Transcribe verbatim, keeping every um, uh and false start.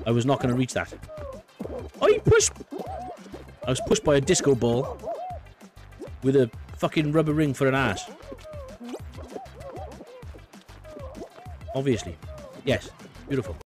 I was not going to reach that. I pushed... I was pushed by a disco ball with a fucking rubber ring for an ass. Obviously. Yes. Beautiful.